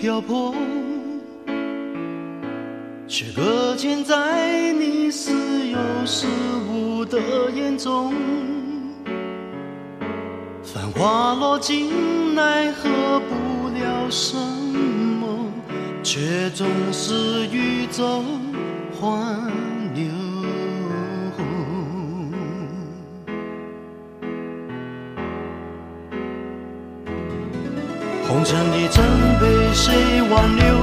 漂泊，却搁浅在你似有似无的眼中。繁华落尽，奈何不了什么，却总是欲走还留。红尘里曾被谁挽留？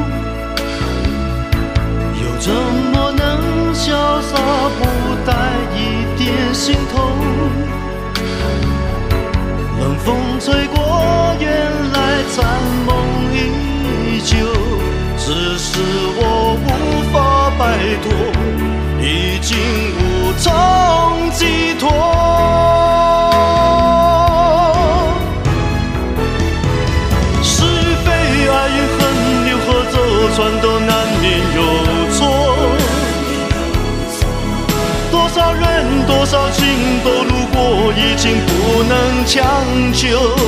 又怎么能潇洒不带一点心痛？冷风吹过，原来残梦依旧，只是我无法摆脱，已经无从寄托。是非爱与恨，流河走船都难免有错。多少人多少情都路过，已经不能强求。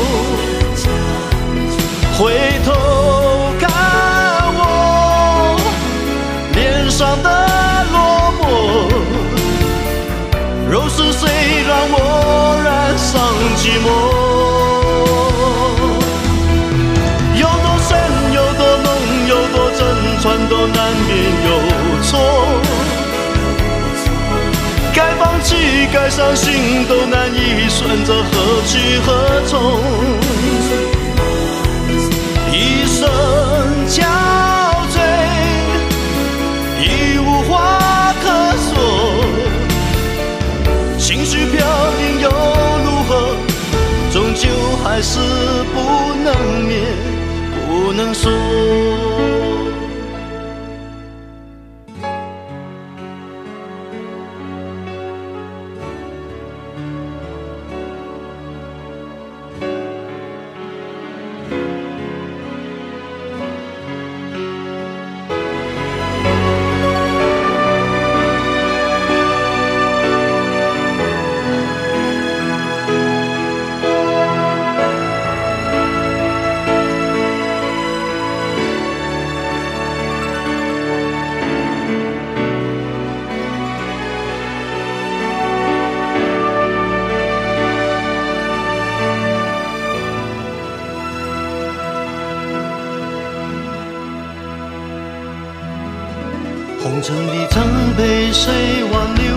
回头看我脸上的落寞，若是谁让我染上寂寞？有多深，有多浓，有多真，船都难免有错。该放弃，该伤心，都难以选择何去何从。一生憔悴，已无话可说。情绪飘零又如何？终究还是不能免，不能说。红尘里曾被谁挽留，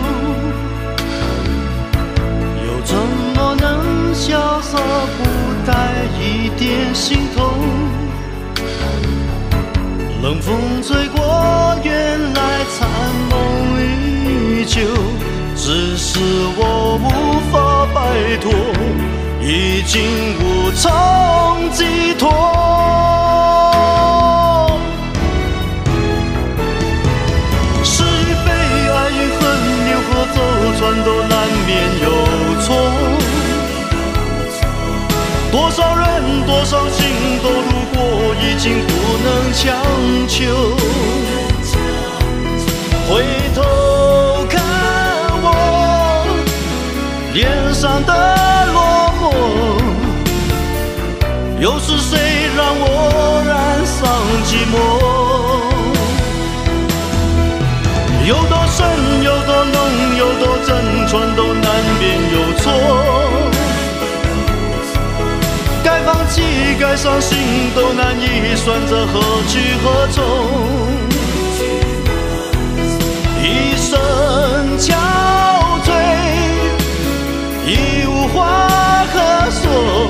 又怎么能潇洒不带一点心痛？冷风吹过，原来残梦依旧，只是我无法摆脱，已经无从寄托。走船都难免有错，多少人多少情都路过，已经不能强求。回头看我脸上的落寞，又是谁让我染上寂寞？有多深，有多浓，有多真，船都难免有错。该放弃，该伤心，都难以选择何去何从。一生憔悴，已无话可说。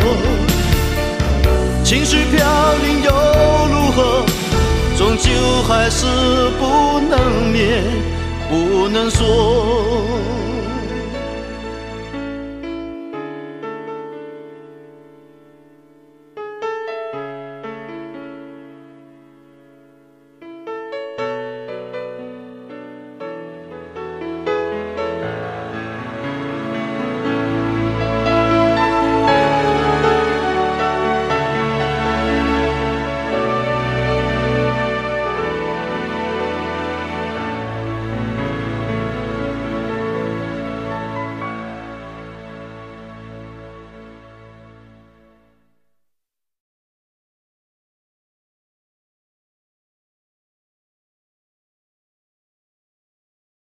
情绪飘零又如何？终究还是不能免，不能说。